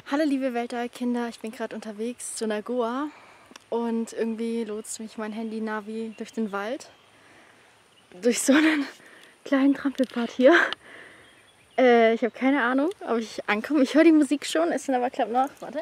Hallo liebe Weltallkinder, ich bin gerade unterwegs zu Nagoa und irgendwie lotst mich mein Handy-Navi durch den Wald. Durch so einen kleinen Trampelpfad hier. Ich habe keine Ahnung, ob ich ankomme. Ich höre die Musik schon, es sind aber knapp noch, warte,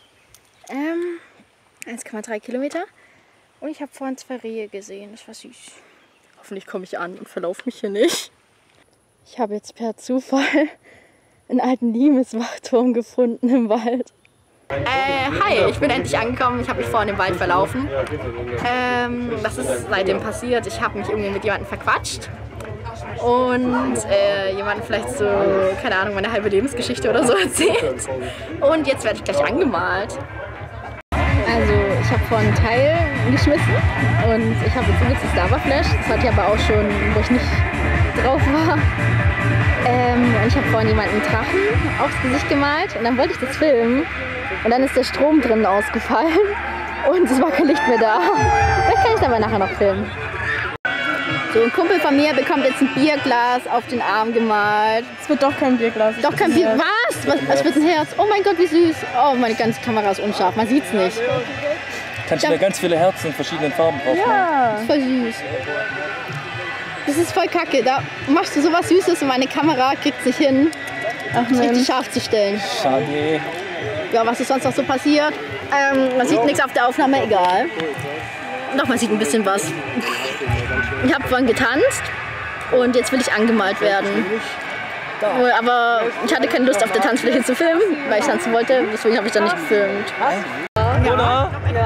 1,3 Kilometer. Und ich habe vorhin 2 Rehe gesehen, das war süß. Hoffentlich komme ich an und verlaufe mich hier nicht. Ich habe jetzt per Zufall einen alten Limes-Wachturm gefunden im Wald. Hi, ich bin endlich angekommen. Ich habe mich vorhin im Wald verlaufen. Was ist seitdem passiert? Ich habe mich irgendwie mit jemandem verquatscht. Und jemanden vielleicht so, keine Ahnung, meine halbe Lebensgeschichte oder so erzählt. Und jetzt werde ich gleich angemalt. Also, ich habe vorhin einen Teil geschmissen und ich habe jetzt übelstes Lava-Flash. Das hatte ich aber auch schon, wo ich nicht drauf war. Und ich habe vorhin jemanden einen Drachen aufs Gesicht gemalt und dann wollte ich das filmen. Und dann ist der Strom drinnen ausgefallen und es war kein Licht mehr da. Vielleicht kann ich es aber nachher noch filmen. So, ein Kumpel von mir bekommt jetzt ein Bierglas auf den Arm gemalt. Es wird doch kein Bierglas. Doch kein Bier. Was? Es wird ein Herz. Oh mein Gott, wie süß. Oh, meine ganze Kamera ist unscharf. Man sieht's nicht. Kannst du da ganz viele Herzen in verschiedenen Farben drauf machen? Ja, das ist voll süß. Das ist voll kacke. Da machst du sowas Süßes und meine Kamera kriegt es nicht hin, das richtig scharf zu stellen. Schade. Ja, was ist sonst noch so passiert? Man sieht nichts auf der Aufnahme, egal. Doch, man sieht ein bisschen was. Ich habe vorhin getanzt und jetzt will ich angemalt werden. Aber ich hatte keine Lust auf der Tanzfläche zu filmen, weil ich tanzen wollte, deswegen habe ich dann nicht gefilmt. Oder? Ja.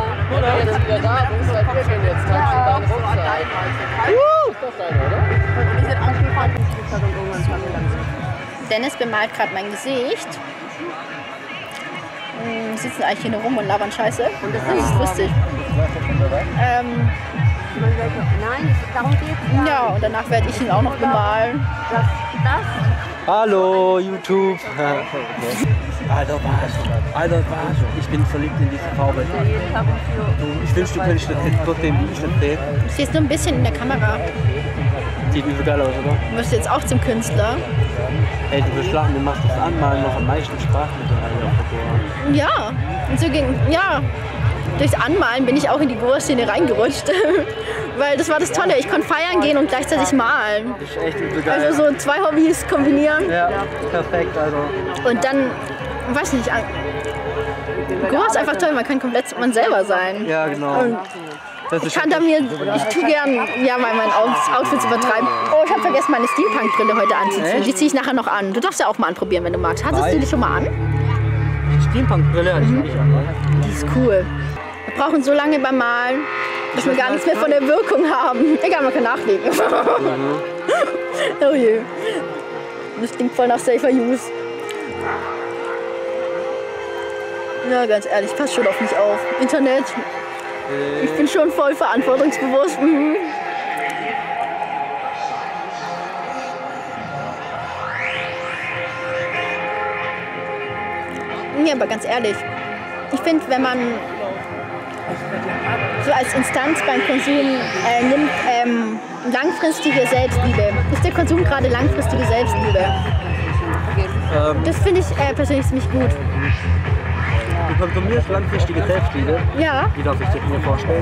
Dennis bemalt gerade mein Gesicht. Wir sitzen eigentlich hier nur rum und labern Scheiße. Das ist lustig. Ja, und danach werde ich ihn auch noch bemalen. Hallo, YouTube. Alter, was? Ich bin verliebt in diese Farbe. Ich wünschte, du könntest das jetzt trotzdem, wie ich das sehe. Du stehst nur ein bisschen in der Kamera. Sieht übel geil aus, oder? Du wirst jetzt auch zum Künstler. Ey, du wirst lachen, du machst das Anmalen noch am meisten Spaß mit der Ja, und so ging, ja. Durchs Anmalen bin ich auch in die Goa-Szene reingerutscht. Weil das war das Tolle, ich konnte feiern gehen und gleichzeitig malen. Das ist echt übel geil. Also so 2 Hobbys kombinieren. Ja, perfekt, also. Und dann, weiß nicht, Goa ist einfach toll, man kann komplett man selber sein. Ja, genau. Und ich tue gern, ja, mein Outfit zu übertreiben. Oh, ich habe vergessen, meine Steampunk-Brille heute anzuziehen. Die ziehe ich nachher noch an. Du darfst ja auch mal anprobieren, wenn du magst. Hattest du die schon mal an? Steampunk-Brille hatte ich nicht an. Die ist cool. Wir brauchen so lange beim Malen, dass wir gar nichts mehr von der Wirkung haben. Egal, man kann nachlegen. Oh je. Das klingt voll nach Safer Use. Ja, ganz ehrlich, pass schon auf mich auf. Internet. Ich bin schon voll verantwortungsbewusst. Ja, aber ganz ehrlich, ich finde, wenn man so als Instanz beim Konsum nimmt, langfristige Selbstliebe. Ist der Konsum gerade langfristige Selbstliebe? Das finde ich persönlich ziemlich gut. Du konsumierst langfristige Selbstliebe? Ja. Wie darf ich das mir vorstellen?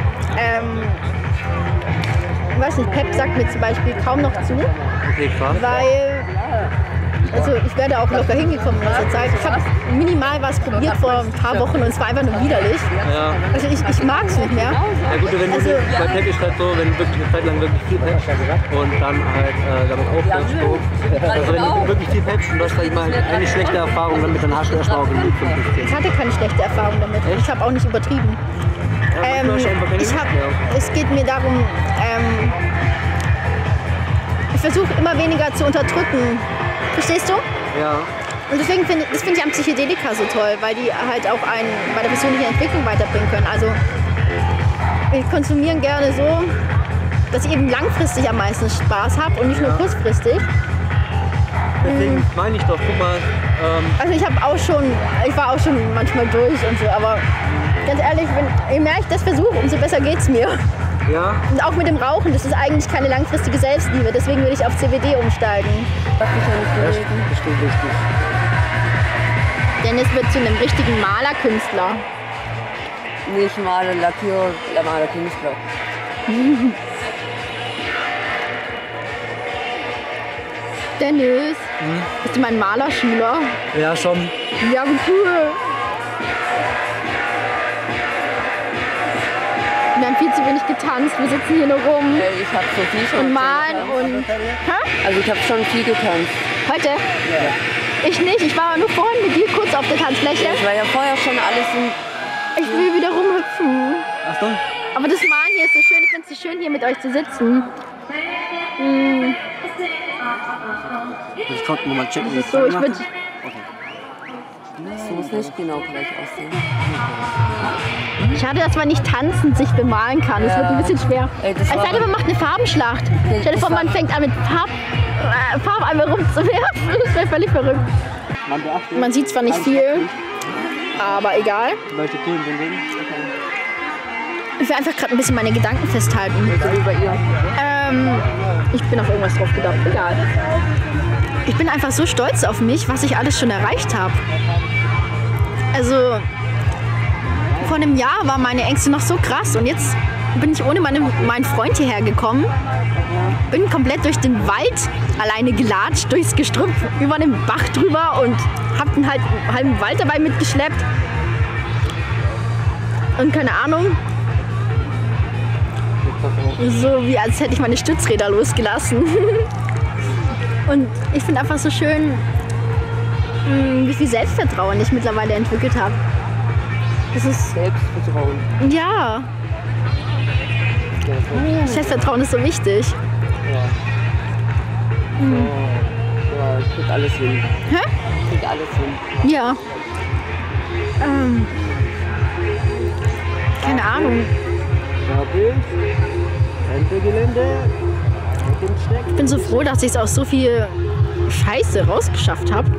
Ich weiß nicht, Pep sagt mir zum Beispiel kaum noch zu. Okay, krass. Weil, also ich werde auch locker hingekommen in dieser Zeit. Ich habe minimal was probiert vor ein paar Wochen und es war einfach nur widerlich. Ja. Also ich mag es nicht mehr. Ja gut, wenn du bei Pep ist halt so, wenn du wirklich eine Zeit lang wirklich viel pepst und dann halt damit aufhörst, so. Also wenn du wirklich viel pepst und du hast vielleicht mal eine schlechte Erfahrung damit, dann hast du erstmal auch genug. Ich hatte keine schlechte Erfahrung damit. Echt? Ich habe auch nicht übertrieben. Es geht mir darum, ich versuche immer weniger zu unterdrücken. Verstehst du? Ja. Und deswegen finde ich an Psychedelika so toll, weil die halt auch einen bei der persönlichen Entwicklung weiterbringen können. Also wir konsumieren gerne so, dass ich eben langfristig am meisten Spaß habe und nicht nur kurzfristig. Deswegen meine ich doch, guck mal. Also ich war auch schon manchmal durch und so, aber ganz ehrlich, je mehr ich das versuche, umso besser geht's mir. Ja. Und auch mit dem Rauchen, das ist eigentlich keine langfristige Selbstliebe, deswegen will ich auf CBD umsteigen. Das stimmt richtig. Dennis wird zu einem richtigen Malerkünstler. Nicht Maler, Lackierer, Malerkünstler. Dennis, bist du mein Malerschüler? Ja, schon. Ja, wie cool. Wir haben viel zu wenig getanzt, wir sitzen hier nur rum Ich habe so viel schon und malen und... Hä? Also ich habe schon viel getanzt. Heute? Ja. Ich nicht, ich war nur vorhin mit dir kurz auf der Tanzfläche. Ich war ja vorher schon alles in... Ich will wieder rumhüpfen. Achtung. Aber das Malen hier ist so schön, ich finde es so schön hier mit euch zu sitzen. Ich konnte nur mal checken, wie Das ist so, ich würde... Das muss nicht genau gleich aussehen. Schade, dass man nicht tanzend sich bemalen kann. Das wird ein bisschen schwer. Ey, Es sei denn, man macht eine Farbenschlacht. Stell dir vor, man fängt an mit Farbeimer rumzuwerfen. Das wäre völlig verrückt. Man sieht zwar nicht viel, aber egal. Welche Themen sind denn? Ich will einfach gerade ein bisschen meine Gedanken festhalten. Ich bin auf irgendwas drauf gedacht. Egal. Ich bin einfach so stolz auf mich, was ich alles schon erreicht habe. Also, vor einem Jahr waren meine Ängste noch so krass und jetzt bin ich ohne meinen Freund hierher gekommen. Bin komplett durch den Wald alleine gelatscht, durchs Gestrüpp, über einen Bach drüber und hab einen halben Wald dabei mitgeschleppt. Und keine Ahnung. So wie als hätte ich meine Stützräder losgelassen. Und ich finde einfach so schön, wie viel Selbstvertrauen ich mittlerweile entwickelt habe. Das ist Selbstvertrauen. ja. Selbstvertrauen ist so wichtig. Ja, ich krieg alles hin. Hä? Ich krieg alles hin. Ja. Keine Ahnung. Ich bin so froh, dass ich es aus so viel Scheiße rausgeschafft habe.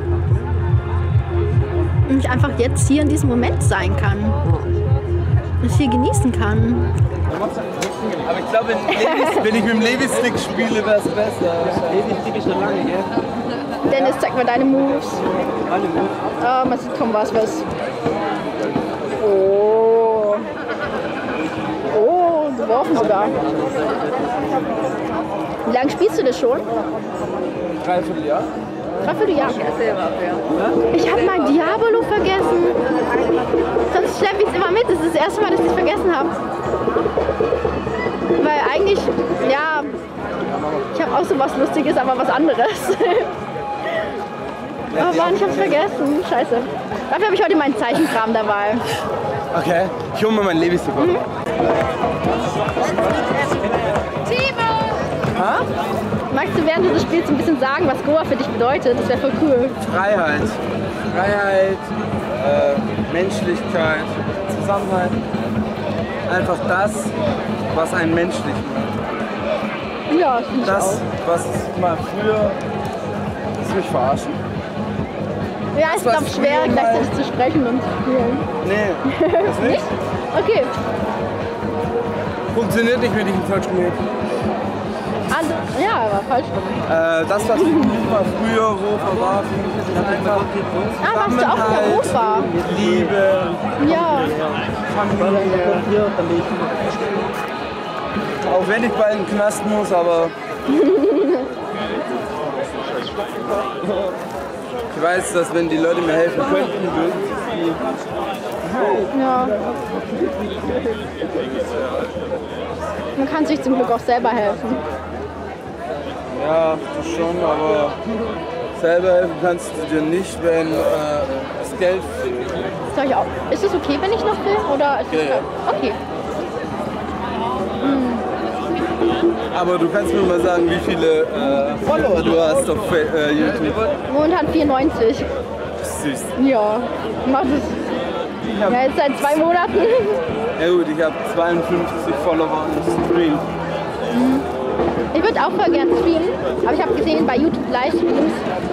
Und ich einfach jetzt hier in diesem Moment sein kann. Und viel genießen kann. Aber ich glaube, wenn ich mit dem Levi-Stick spiele, wäre es besser. Levi-Stick ist schon lange, gell? Dennis, zeig mal deine Moves. Alle Moves. Oh, man sieht kaum was. Oh. Oh, geworfen sogar. Wie lange spielst du das schon? Dreivierteljahr. Dreivierteljahr. Ich habe mein Diabolo vergessen. Sonst schleppe ich es immer mit. Das ist das erste Mal, dass ich es vergessen habe. Weil eigentlich, ja, ich habe auch so was Lustiges, aber was anderes. Oh Mann, ich hab's vergessen. Scheiße. Dafür habe ich heute meinen Zeichenkram dabei. Okay, ich hole mir meinen Levi-Stick. Ha? Magst du während du das spielst ein bisschen sagen, was Goa für dich bedeutet? Das wäre voll cool. Freiheit. Freiheit, Menschlichkeit, Zusammenhalt. Einfach das, was einen menschlich macht. Ja, finde ich auch. Das, was mal früher... Willst du mich verarschen? Ja, ich glaube, schwer gleichzeitig zu sprechen und zu spielen. Nee, das nicht. Okay. Funktioniert nicht mit diesem Touchgerät. Also, ja, war falsch. Das, was mal früher Rofa war, für mich ist es einfach Ah, warst du auch in der Rofa? Liebe, Ja. Familie. Auch wenn ich bald in den Knast muss, aber ich weiß, dass wenn die Leute mir helfen könnten, würden sie Ja. Man kann sich zum Glück auch selber helfen. ja, das schon, aber selber helfen kannst du dir nicht, wenn das Geld fehlt. Soll ich auch? Ist es okay, wenn ich noch filme? Oder ist es Ja. Okay. Aber du kannst mir mal sagen, wie viele Follower du hast auf YouTube. Momentan 94. Süß. Ja. Mach das. Ja, jetzt seit 2 Monaten. Ja gut, ich habe 52 Follower im Stream. Ich würde auch voll gern streamen, aber ich habe gesehen bei YouTube Livestreams,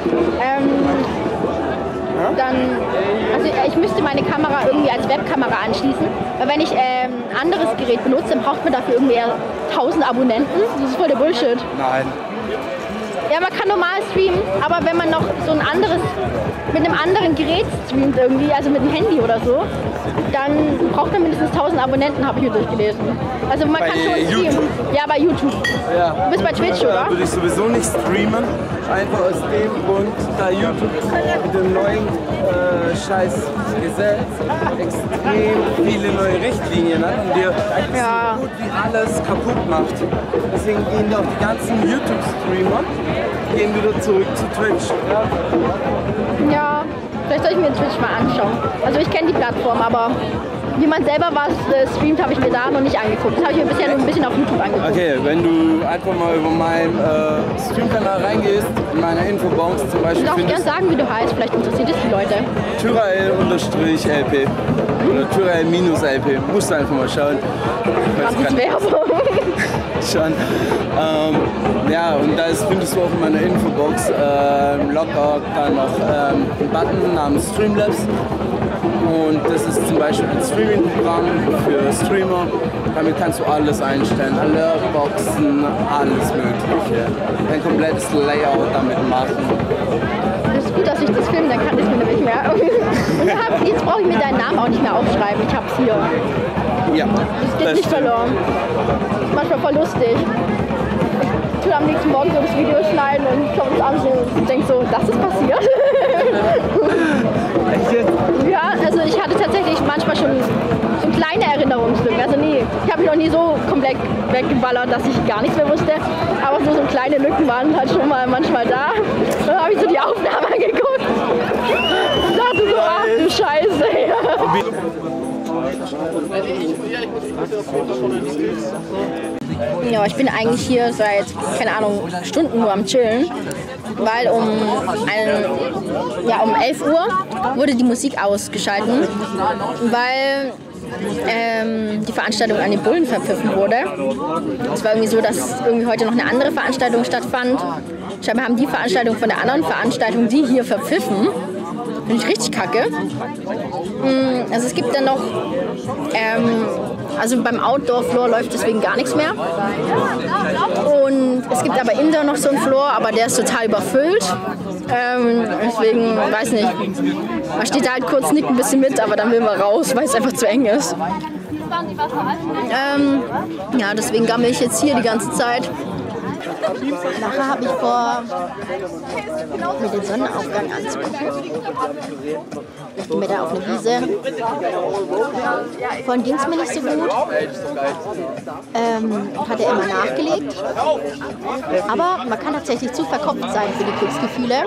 also ich müsste meine Kamera irgendwie als Webkamera anschließen, weil wenn ich ein anderes Gerät benutze, dann braucht man dafür irgendwie 1000 Abonnenten. Das ist voll der Bullshit. Nein. Ja, man kann normal streamen, aber wenn man noch so ein anderes, mit einem anderen Gerät streamt irgendwie, also mit einem Handy oder so, dann braucht man mindestens 1000 Abonnenten, habe ich mir durchgelesen. Also man kann schon streamen. YouTube? Ja, bei YouTube. Ja. Du bist bei Twitch, oder? Würde ich sowieso nicht streamen. Einfach aus dem Grund, da YouTube mit dem neuen Scheißgesetz extrem viele neue Richtlinien hat und dir so gut wie alles kaputt macht. Deswegen gehen auch die ganzen YouTube-Streamer wieder zurück zu Twitch. Ja, vielleicht soll ich mir Twitch mal anschauen. Also ich kenne die Plattform, aber wie man selber was streamt, habe ich mir da noch nicht angeguckt. Das habe ich mir bisher nur ein bisschen auf YouTube angeguckt. Okay, wenn du einfach mal über meinen Streamkanal reingehst, in meiner Infobox zum Beispiel. Du darfst gerne sagen, wie du heißt, vielleicht interessiert es die Leute. Tyrael_LP oder Tyrael-LP. Musst du einfach mal schauen. Das Werbung. Schon. Ja, und da findest du auch in meiner Infobox locker dann noch einen Button namens Streamlabs. Und das ist zum Beispiel ein Streaming-Programm für Streamer. Damit kannst du alles einstellen, alle Boxen, alles Mögliche. Ein komplettes Layout damit machen. Das ist gut, dass ich das filme, dann kann ich es mir nämlich mehr. Und jetzt brauche ich mir deinen Namen auch nicht mehr aufschreiben. Ich habe es hier. Ja. Das geht nicht verloren. Das ist manchmal voll lustig. Ich tue am nächsten Morgen so das Video schneiden und schaue es an und denke so, das ist passiert. Echt jetzt? Ja, also ich hatte tatsächlich manchmal schon so kleine Erinnerungslücken. Also nie, ich habe mich noch nie so komplett weggeballert, dass ich gar nichts mehr wusste. Aber so kleine Lücken waren halt schon mal manchmal da. Und dann habe ich so die Aufnahme angeguckt und dachte so, ach du Scheiße. Ja, ich bin eigentlich hier seit, keine Ahnung, Stunden nur am Chillen, weil um 11 Uhr wurde die Musik ausgeschalten, weil die Veranstaltung an den Bullen verpfiffen wurde. Es war irgendwie so, dass irgendwie heute noch eine andere Veranstaltung stattfand. Scheinbar haben die Veranstaltung von der anderen Veranstaltung die hier verpfiffen. Finde ich richtig kacke. Also es gibt dann noch, also beim Outdoor-Floor läuft deswegen gar nichts mehr. Und es gibt aber Indoor noch so einen Floor, aber der ist total überfüllt. Deswegen, weiß nicht, man steht da halt kurz, nickt ein bisschen mit, aber dann will man raus, weil es einfach zu eng ist. Ja, deswegen gammel ich jetzt hier die ganze Zeit. Nachher habe ich vor, mir den Sonnenaufgang anzugucken. Ich gehe mir da auf eine Wiese. Vorhin ging es mir nicht so gut. Hat er immer nachgelegt. Aber man kann tatsächlich zu verkopft sein für die Glücksgefühle.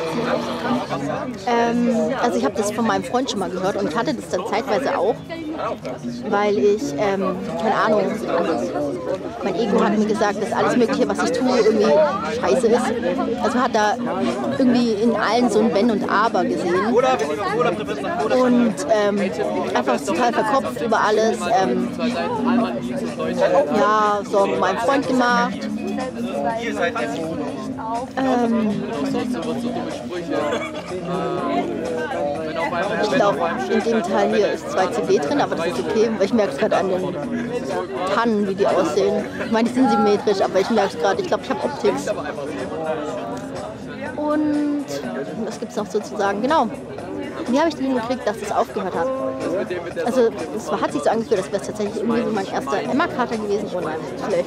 Also ich habe das von meinem Freund schon mal gehört und ich hatte das dann zeitweise auch, weil ich, keine Ahnung, mein Ego hat mir gesagt, dass alles Mögliche, was ich tue, irgendwie scheiße ist. Also hat da irgendwie in allen so ein Wenn und Aber gesehen. Und einfach total verkopft über alles. Ja, Sorgen um meinen Freund gemacht. Ich glaube, in dem Teil hier ist 2 CD drin, aber das ist okay, weil ich merke es gerade an den Tannen, wie die aussehen. Ich meine, die sind symmetrisch, aber ich merke es gerade, ich glaube, ich habe Optics. Und was gibt es noch sozusagen? Genau. Wie habe ich die hingekriegt, dass das aufgehört hat? Also es hat sich so angefühlt, als wäre es tatsächlich irgendwie so mein erster Emma-Kater gewesen. Oh nein, schlecht.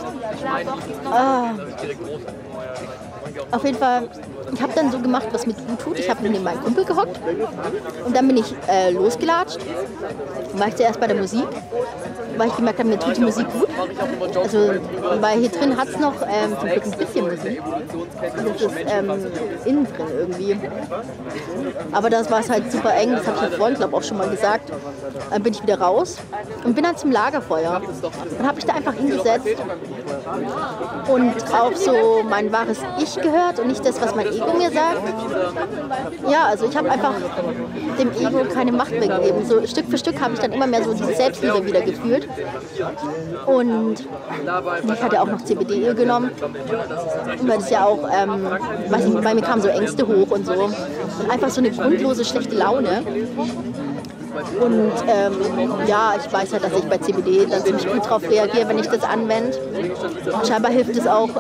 Auf jeden Fall, ich habe dann so gemacht, was mir gut tut. Ich habe neben meinem Kumpel gehockt und dann bin ich losgelatscht. War ich zuerst bei der Musik, weil ich gemerkt habe, mir tut die Musik gut. Also, weil hier drin hat es noch zum Glück ein bisschen Musik. Das ist innen drin irgendwie. Aber das war es halt super eng, das habe ich ja vorhin, glaube ich, auch schon mal gesagt. Dann bin ich wieder raus und bin dann zum Lagerfeuer. Dann habe ich da einfach hingesetzt und auf so mein wahres Ich gehört und nicht das, was mein Ego mir sagt. Ja, also ich habe einfach dem Ego keine Macht mehr gegeben. So Stück für Stück habe ich dann immer mehr so diese Selbstliebe wieder gefühlt. Und ich hatte auch noch CBD genommen, weil das ja auch, weiß nicht, bei mir kamen so Ängste hoch und so. Und einfach so eine grundlose schlechte Laune. Und ja, ich weiß halt, dass ich bei CBD dann ziemlich gut drauf reagiere, wenn ich das anwende. Scheinbar hilft es auch,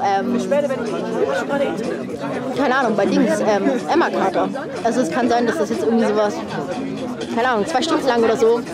keine Ahnung, bei Dings, Emma-Kater. Also es kann sein, dass das jetzt irgendwie sowas, keine Ahnung, 2 Stunden lang oder so.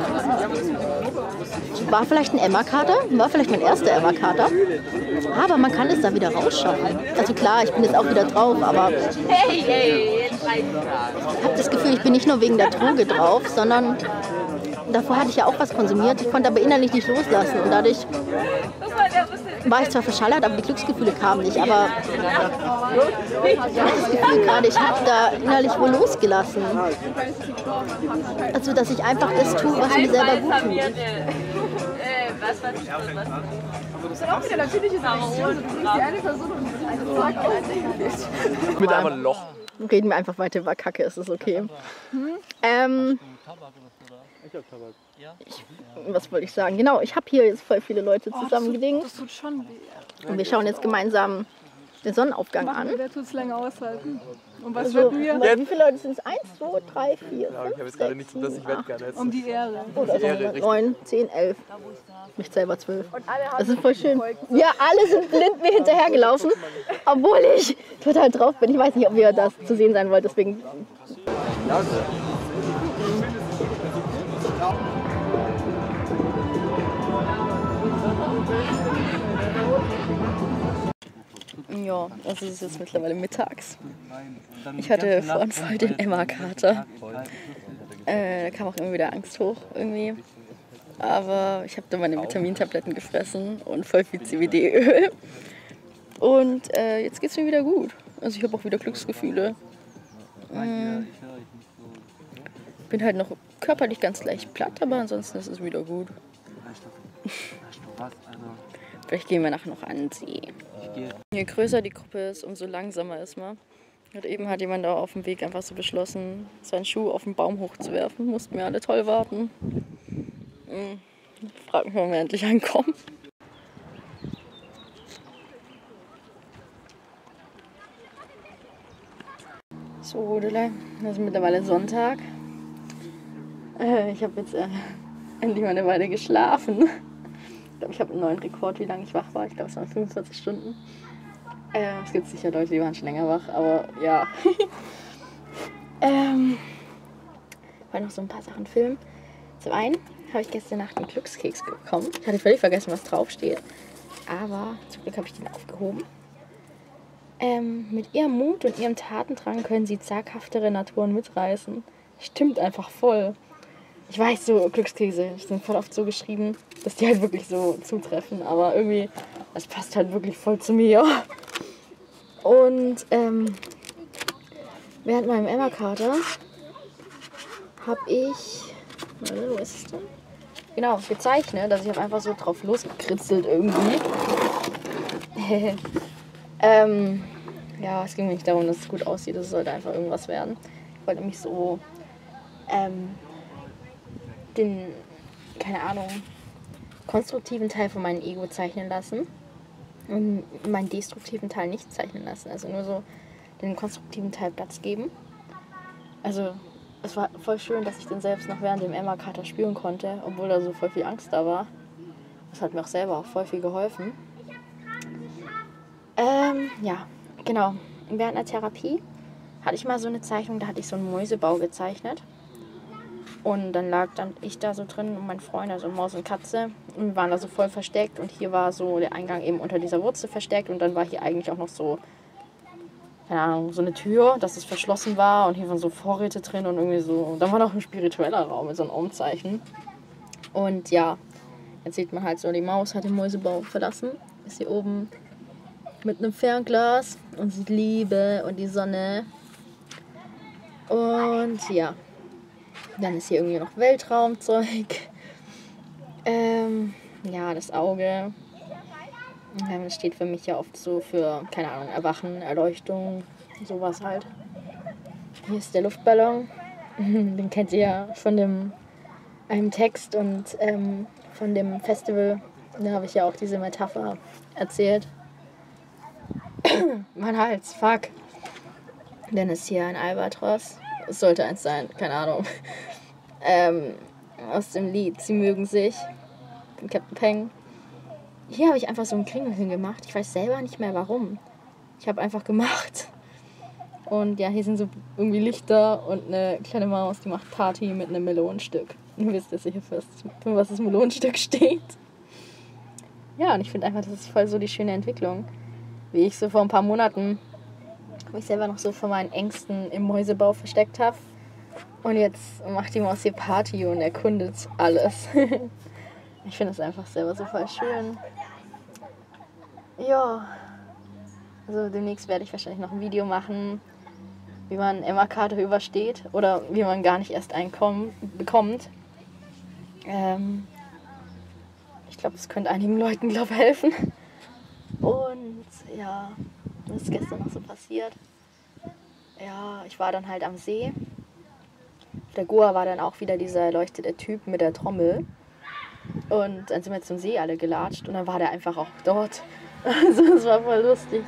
War vielleicht ein Emma-Kater, war vielleicht mein erster Emma-Kater. Aber man kann es da wieder rausschaffen. Also klar, ich bin jetzt auch wieder drauf, aber ich habe das Gefühl, ich bin nicht nur wegen der Droge drauf, sondern davor hatte ich ja auch was konsumiert. Ich konnte aber innerlich nicht loslassen und dadurch war ich zwar verschallert, aber die Glücksgefühle kamen nicht. Aber ich habe das Gefühl gerade, ich habe da innerlich wohl losgelassen. Also, dass ich einfach das tue, was mir selber gut tut. Das ist auch wieder natürliche Selektion. Du bist die eine Person und eine Frage. Mit einem Loch. Reden wir einfach weiter über Kacke, ist das okay? Was wollte ich sagen? Genau, ich habe hier jetzt voll viele Leute zusammengedingt. Das tut schon weh. Und wir schauen jetzt gemeinsam den Sonnenaufgang an. Wer tut es länger aushalten? Und was Also, wird mir? wie viele Leute sind es? 1, 2, 3, 4, 5, Ich habe jetzt gerade nichts, dass ich wette gerne jetzt. Um die Ehre. oder so 9, 10, 11. Mich selber 12. Das ist voll schön. Ja, alle sind blind mir hinterhergelaufen, obwohl ich total drauf bin. Ich weiß nicht, ob ihr das zu sehen sein wollt, deswegen. Ja, also es ist jetzt mittlerweile mittags. Ich hatte vorhin voll den Emma-Kater. Da kam auch immer wieder Angst hoch irgendwie. Aber ich habe dann meine Vitamintabletten gefressen und voll viel CBD-Öl. Und jetzt geht's mir wieder gut. Also ich habe auch wieder Glücksgefühle. Bin halt noch körperlich ganz leicht platt, aber ansonsten ist es wieder gut. Vielleicht gehen wir nachher noch an den See. Je größer die Gruppe ist, umso langsamer ist man. Und eben hat jemand da auf dem Weg einfach so beschlossen, seinen Schuh auf den Baum hochzuwerfen. Mussten wir alle toll warten. Frag mich, wann wir endlich ankommen. So, Rodele, das ist mittlerweile Sonntag. Ich habe jetzt endlich mal eine Weile geschlafen. Ich glaube, ich habe einen neuen Rekord, wie lange ich wach war. Ich glaube, es waren 45 Stunden. Es gibt sicher Leute, die waren schon länger wach, aber ja. Ich wollte noch so ein paar Sachen filmen. Zum einen habe ich gestern Nacht einen Glückskeks bekommen. Ich hatte völlig vergessen, was draufsteht. Aber zum Glück habe ich den aufgehoben. Mit ihrem Mut und ihrem Tatendrang können sie zaghaftere Naturen mitreißen. Stimmt einfach voll. Ich weiß, so Glückskekse sind voll oft so geschrieben, dass die halt wirklich so zutreffen. Aber irgendwie, das passt halt wirklich voll zu mir. Und während meinem Emma-Kater habe ich, wo ist es denn? Genau, gezeichnet. Also ich habe einfach so drauf losgekritzelt irgendwie. Ja, es ging mir nicht darum, dass es gut aussieht. Es sollte einfach irgendwas werden. Ich wollte mich so den, keine Ahnung, konstruktiven Teil von meinem Ego zeichnen lassen und meinen destruktiven Teil nicht zeichnen lassen. Also nur so den konstruktiven Teil Platz geben. Also es war voll schön, dass ich den selbst noch während dem Emma-Kater spüren konnte, obwohl da so voll viel Angst da war. Das hat mir auch selber auch voll viel geholfen. Ja, genau. Während einer Therapie hatte ich mal so eine Zeichnung, da hatte ich so einen Mäusebau gezeichnet. Und dann lag ich da so drin und mein Freund, also Maus und Katze, und wir waren da so voll versteckt. Und hier war so der Eingang eben unter dieser Wurzel versteckt. Und dann war hier eigentlich auch noch so, keine Ahnung, so eine Tür, dass es verschlossen war. Und hier waren so Vorräte drin und irgendwie so. Da war noch ein spiritueller Raum mit so einem Umzeichen. Und ja, jetzt sieht man halt so, die Maus hat den Mäusebau verlassen. Ist hier oben mit einem Fernglas und sieht Liebe und die Sonne. Und ja, dann ist hier irgendwie noch Weltraumzeug. Ja, das Auge. Das steht für mich ja oft so für, keine Ahnung, Erwachen, Erleuchtung, sowas halt. Hier ist der Luftballon. Den kennt ihr ja von einem Text und von dem Festival. Da habe ich ja auch diese Metapher erzählt. Mein Hals, fuck. Dann ist hier ein Albatros. Es sollte eins sein, keine Ahnung. aus dem Lied Sie mögen sich von Captain Peng. Hier habe ich einfach so einen Kringel hingemacht. Ich weiß selber nicht mehr warum. Ich habe einfach gemacht. Und ja, hier sind so irgendwie Lichter und eine kleine Maus, die macht Party mit einem Melonenstück. Ihr wisst ja sicher fest, für was das Melonenstück steht. Ja, und ich finde einfach, das ist voll so die schöne Entwicklung. Wie ich so vor ein paar Monaten mich selber noch so vor meinen Ängsten im Mäusebau versteckt habe. Und jetzt macht die Maus hier Party und erkundet alles. Ich finde es einfach selber so voll schön. Ja, also demnächst werde ich wahrscheinlich noch ein Video machen, wie man Emma Carter übersteht oder wie man gar nicht erst einen bekommt. Ich glaube, das könnte einigen Leuten, helfen. Und ja, was ist gestern noch so passiert? Ja, ich war dann halt am See. Auf der Goa war dann auch wieder dieser erleuchtete Typ mit der Trommel. Und dann sind wir zum See alle gelatscht und dann war der einfach auch dort. Also es war voll lustig.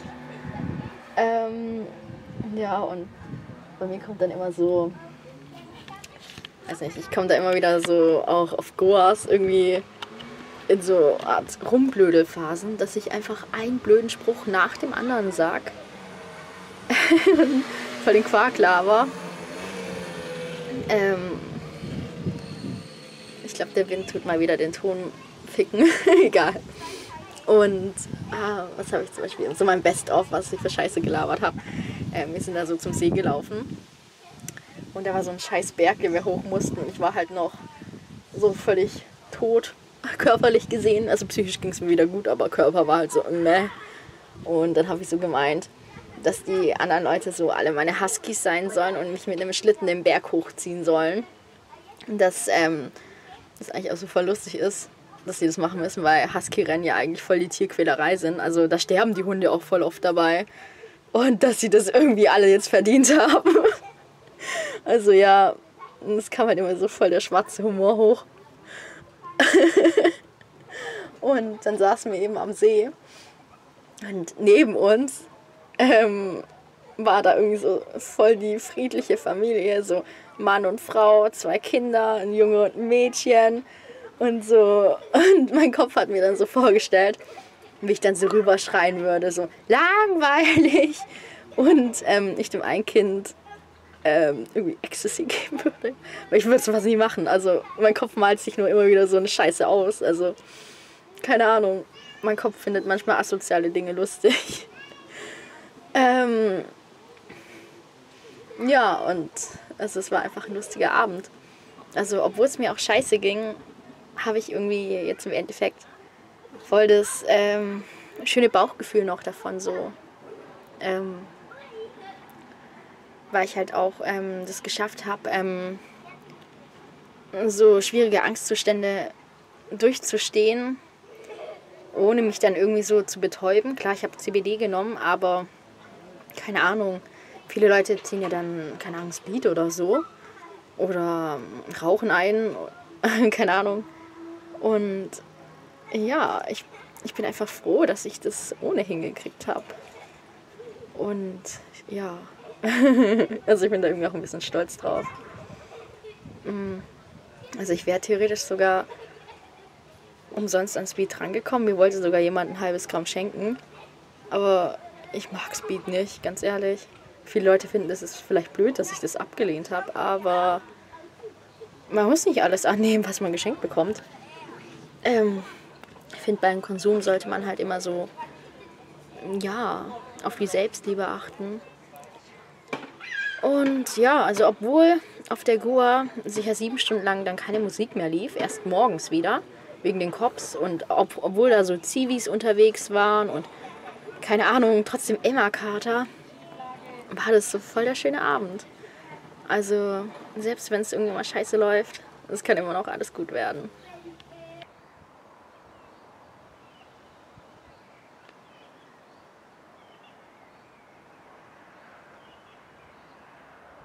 Ja, und bei mir kommt dann immer so, weiß nicht, ich komme da immer wieder so auch auf Goas irgendwie in so Art Rumblödelphasen, dass ich einfach einen blöden Spruch nach dem anderen sag. Voll den Quark laber. Ich glaube, der Wind tut mal wieder den Ton ficken. Egal. Und was habe ich zum Beispiel? So mein Best-of, was ich für Scheiße gelabert habe. Wir sind da so zum See gelaufen. Und da war so ein scheiß Berg, den wir hoch mussten. Und ich war halt noch so völlig tot, körperlich gesehen. Also psychisch ging es mir wieder gut, aber Körper war halt so, ne. Und dann habe ich so gemeint, dass die anderen Leute so alle meine Huskies sein sollen und mich mit einem Schlitten den Berg hochziehen sollen. Und dass das eigentlich auch so voll lustig ist, dass sie das machen müssen, weil Husky-Rennen ja eigentlich voll die Tierquälerei sind. Also da sterben die Hunde auch voll oft dabei. Und dass sie das irgendwie alle jetzt verdient haben. Also ja, das kam halt immer so voll der schwarze Humor hoch. Und dann saßen wir eben am See. Und neben uns war da irgendwie so voll die friedliche Familie. So Mann und Frau, 2 Kinder, ein Junge und ein Mädchen. Und so, und mein Kopf hat mir dann so vorgestellt, wie ich dann so rüberschreien würde, so langweilig. Und ich dem einen Kind irgendwie Ecstasy geben würde. Weil ich würde sowas nie machen. Also mein Kopf malt sich nur immer wieder so eine Scheiße aus. Also keine Ahnung, mein Kopf findet manchmal asoziale Dinge lustig. Ja, und also es war einfach ein lustiger Abend. Also obwohl es mir auch scheiße ging, habe ich irgendwie jetzt im Endeffekt voll das schöne Bauchgefühl noch davon so. Weil ich halt auch das geschafft habe, so schwierige Angstzustände durchzustehen, ohne mich dann irgendwie so zu betäuben. Klar, ich habe CBD genommen, aber keine Ahnung, viele Leute ziehen ja dann, keine Ahnung, Speed oder so oder rauchen ein, keine Ahnung. Und ja, ich bin einfach froh, dass ich das ohne hingekriegt habe. Und ja, also ich bin da irgendwie auch ein bisschen stolz drauf. Also ich wäre theoretisch sogar umsonst an Speed rangekommen. Mir wollte sogar jemand ein halbes Gramm schenken. Aber ich mag Speed nicht, ganz ehrlich. Viele Leute finden, das ist vielleicht blöd, dass ich das abgelehnt habe. Aber man muss nicht alles annehmen, was man geschenkt bekommt. Ich finde, beim Konsum sollte man halt immer so, ja, auf die Selbstliebe achten. Und ja, also obwohl auf der Goa sicher 7 Stunden lang dann keine Musik mehr lief, erst morgens wieder, wegen den Cops. Und obwohl da so Zivis unterwegs waren und keine Ahnung, trotzdem Emma Carter, war das so voll der schöne Abend. Also selbst wenn es irgendwann mal scheiße läuft, es kann immer noch alles gut werden.